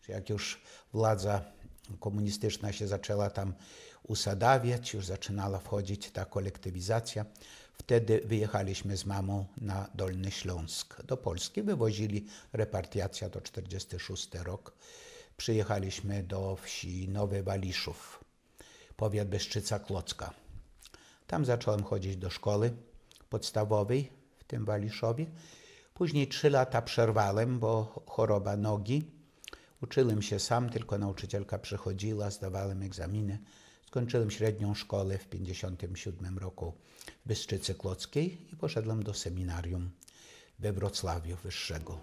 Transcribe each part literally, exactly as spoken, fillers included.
Jak już władza komunistyczna się zaczęła tam usadawiać, już zaczynała wchodzić ta kolektywizacja, wtedy wyjechaliśmy z mamą na Dolny Śląsk, do Polski. Wywozili repatriacja, to czterdziesty szósty rok. Przyjechaliśmy do wsi Nowy Waliszów, powiat Bystrzyca-Kłodzka. Tam zacząłem chodzić do szkoły podstawowej w tym Waliszowie. Później trzy lata przerwałem, bo choroba nogi. Uczyłem się sam, tylko nauczycielka przychodziła, zdawałem egzaminy. Skończyłem średnią szkołę w pięćdziesiątym siódmym roku w Bystrzycy Kłodzkiej i poszedłem do seminarium we Wrocławiu wyższego.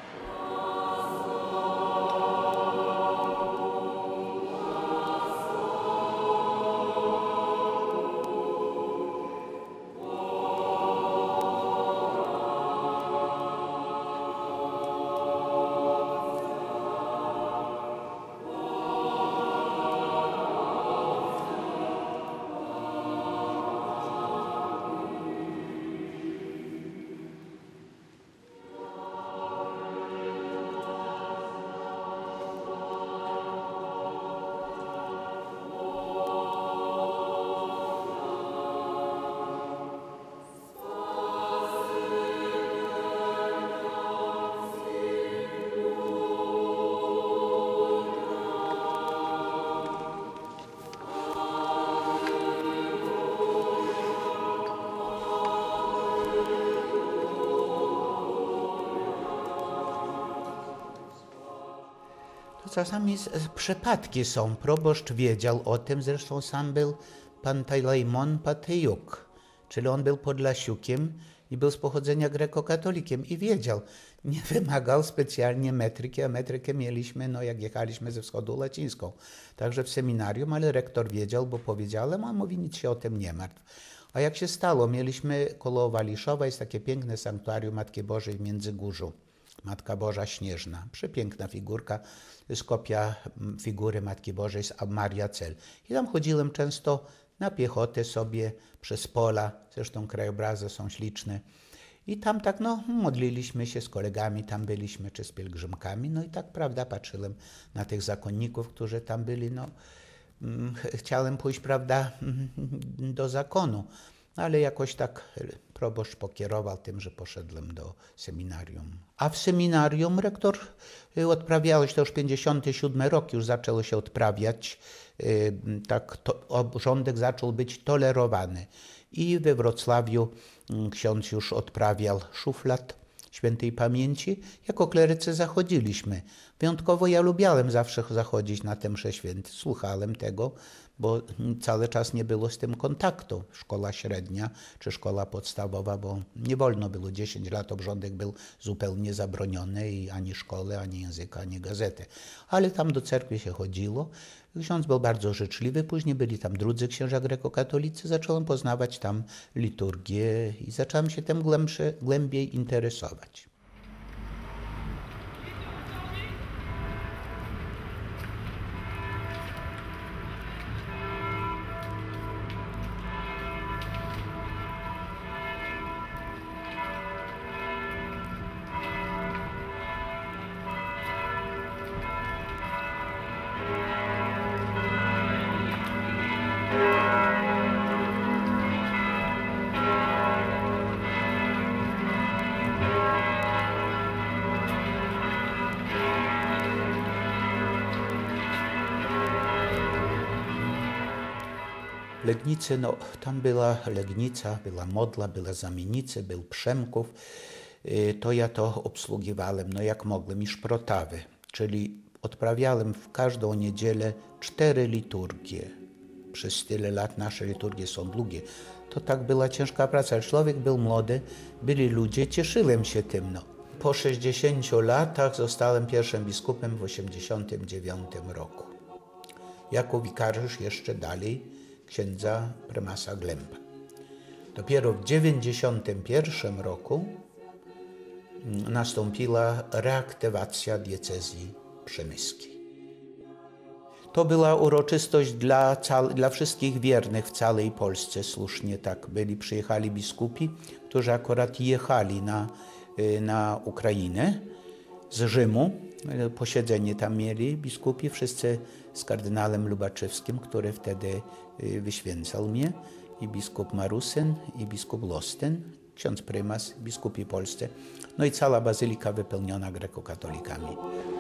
Czasami przypadki są. Proboszcz wiedział o tym, zresztą sam był Pantelejmon Patyjuk, czyli on był Podlasiukiem i był z pochodzenia grekokatolikiem i wiedział. Nie wymagał specjalnie metryki, a metrykę mieliśmy, no jak jechaliśmy ze wschodu łacińską. Także w seminarium, ale rektor wiedział, bo powiedziałem, a mówi, nic się o tym nie martw. A jak się stało, mieliśmy koło Waliszowa, jest takie piękne sanktuarium Matki Bożej w Międzygórzu. Matka Boża Śnieżna, przepiękna figurka, to jest kopia figury Matki Bożej z Maria Cel. I tam chodziłem często na piechotę sobie przez pola, zresztą krajobrazy są śliczne. I tam tak, no, modliliśmy się z kolegami, tam byliśmy, czy z pielgrzymkami, no i tak, prawda, patrzyłem na tych zakonników, którzy tam byli, no, chciałem pójść, prawda, do zakonu. Ale jakoś tak proboszcz pokierował tym, że poszedłem do seminarium. A w seminarium rektor odprawiałeś, to już pięćdziesiąty siódmy rok już zaczęło się odprawiać, tak to, obrządek zaczął być tolerowany. I we Wrocławiu ksiądz już odprawiał szuflad świętej pamięci. Jako klerycy zachodziliśmy. Wyjątkowo ja lubiałem zawsze zachodzić na te msze święte. Słuchałem tego, bo cały czas nie było z tym kontaktu. Szkoła średnia czy szkoła podstawowa, bo nie wolno było dziesięć lat, obrządek był zupełnie zabroniony i ani szkoły, ani języka, ani gazety. Ale tam do cerkwi się chodziło. Ksiądz był bardzo życzliwy, później byli tam drudzy księża grekokatolicy, zacząłem poznawać tam liturgię i zacząłem się tym głębsze, głębiej interesować. Legnicy, no tam była Legnica, była Modla, była Zamienice, był Przemków. To ja to obsługiwałem, no jak mogłem, i Szprotawy, czyli odprawiałem w każdą niedzielę cztery liturgie. Przez tyle lat nasze liturgie są długie. To tak była ciężka praca. Człowiek był młody, byli ludzie, cieszyłem się tym. No. Po sześćdziesięciu latach zostałem pierwszym biskupem w osiemdziesiątym dziewiątym roku. Jako wikariusz jeszcze dalej księdza prymasa Glemba. Dopiero w dziewięćdziesiątym pierwszym roku nastąpiła reaktywacja diecezji przemyskiej. To była uroczystość dla, dla wszystkich wiernych w całej Polsce, słusznie tak byli, przyjechali biskupi, którzy akurat jechali na, na Ukrainę z Rzymu Posiedzenie tam mieli biskupi, wszyscy z kardynałem Lubaczewskim, który wtedy wyświęcał mnie, i biskup Marusyn, i biskup Lostyn, ksiądz prymas, biskupi polscy. No i cała bazylika wypełniona grekokatolikami.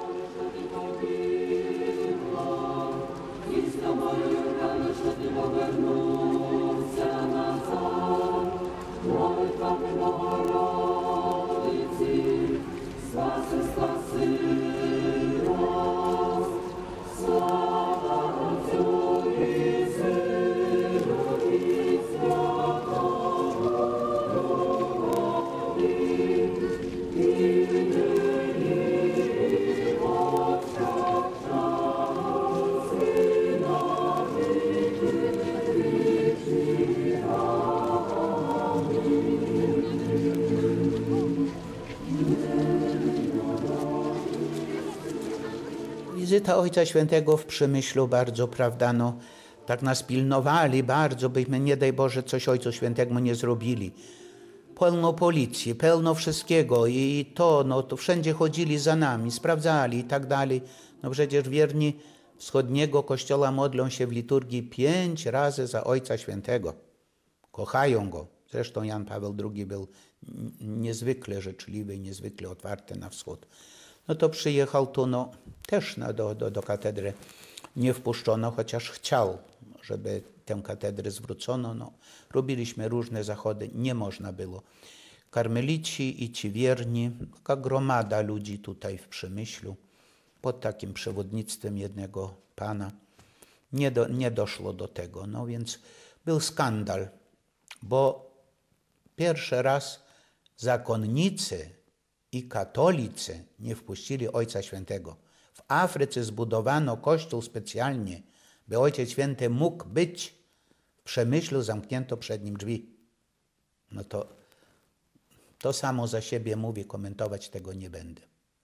Wizyta Ojca Świętego w Przemyślu bardzo, prawda, no, tak nas pilnowali bardzo, byśmy, nie daj Boże, coś Ojcu Świętemu nie zrobili. Pełno policji, pełno wszystkiego i to, no, to wszędzie chodzili za nami, sprawdzali i tak dalej. No przecież wierni wschodniego kościoła modlą się w liturgii pięć razy za Ojca Świętego. Kochają Go. Zresztą Jan Paweł drugi był niezwykle życzliwy i niezwykle otwarty na wschód. No to przyjechał tu, no też no, do, do, do katedry nie wpuszczono, chociaż chciał, żeby tę katedrę zwrócono. No, robiliśmy różne zachody, nie można było. Karmelici i ci wierni, taka gromada ludzi tutaj w Przemyślu, pod takim przewodnictwem jednego pana, nie, do, nie doszło do tego. No więc był skandal, bo pierwszy raz zakonnicy i katolicy nie wpuścili Ojca Świętego. W Afryce zbudowano kościół specjalnie, by Ojciec Święty mógł być. W Przemyślu zamknięto przed nim drzwi. No to, to samo za siebie mówię, komentować tego nie będę.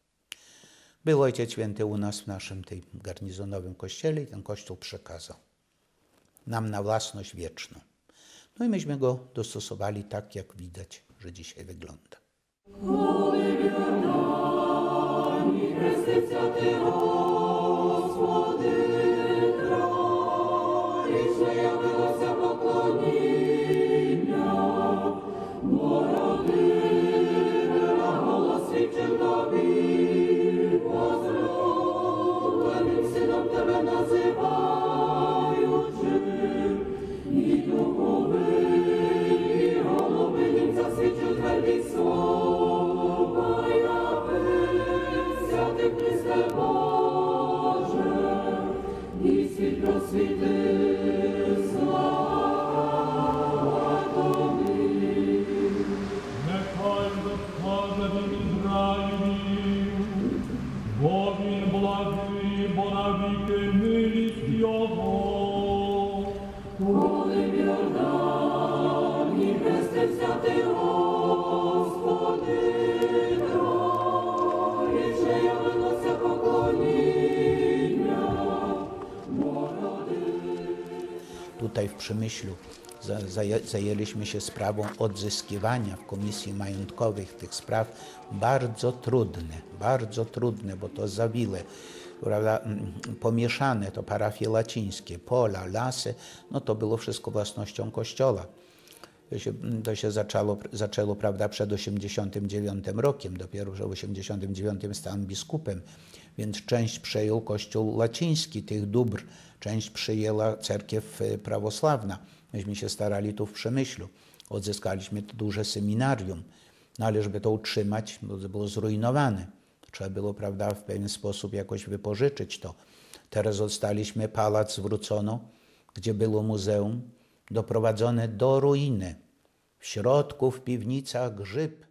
Był Ojciec Święty u nas w naszym tej garnizonowym kościele i ten kościół przekazał nam na własność wieczną. No i myśmy go dostosowali tak, jak widać, że dzisiaj wygląda. Tutaj w Przemyślu zajęliśmy się sprawą odzyskiwania w Komisji Majątkowych tych spraw, bardzo trudne, bardzo trudne, bo to zawile, prawda, pomieszane, to parafie łacińskie, pola, lasy, no to było wszystko własnością Kościoła. To się, to się zaczęło, zaczęło, prawda, przed osiemdziesiątym dziewiątym rokiem, dopiero że w osiemdziesiątym dziewiątym stałem biskupem, więc część przejął Kościół łaciński tych dóbr, część przyjęła cerkiew prawosławna. Myśmy się starali tu w Przemyślu. Odzyskaliśmy to duże seminarium. No ale żeby to utrzymać, bo to było zrujnowane. Trzeba było, prawda, w pewien sposób jakoś wypożyczyć to. Teraz odstaliśmy, pałac zwrócono, gdzie było muzeum, doprowadzone do ruiny. W środku, w piwnicach grzyb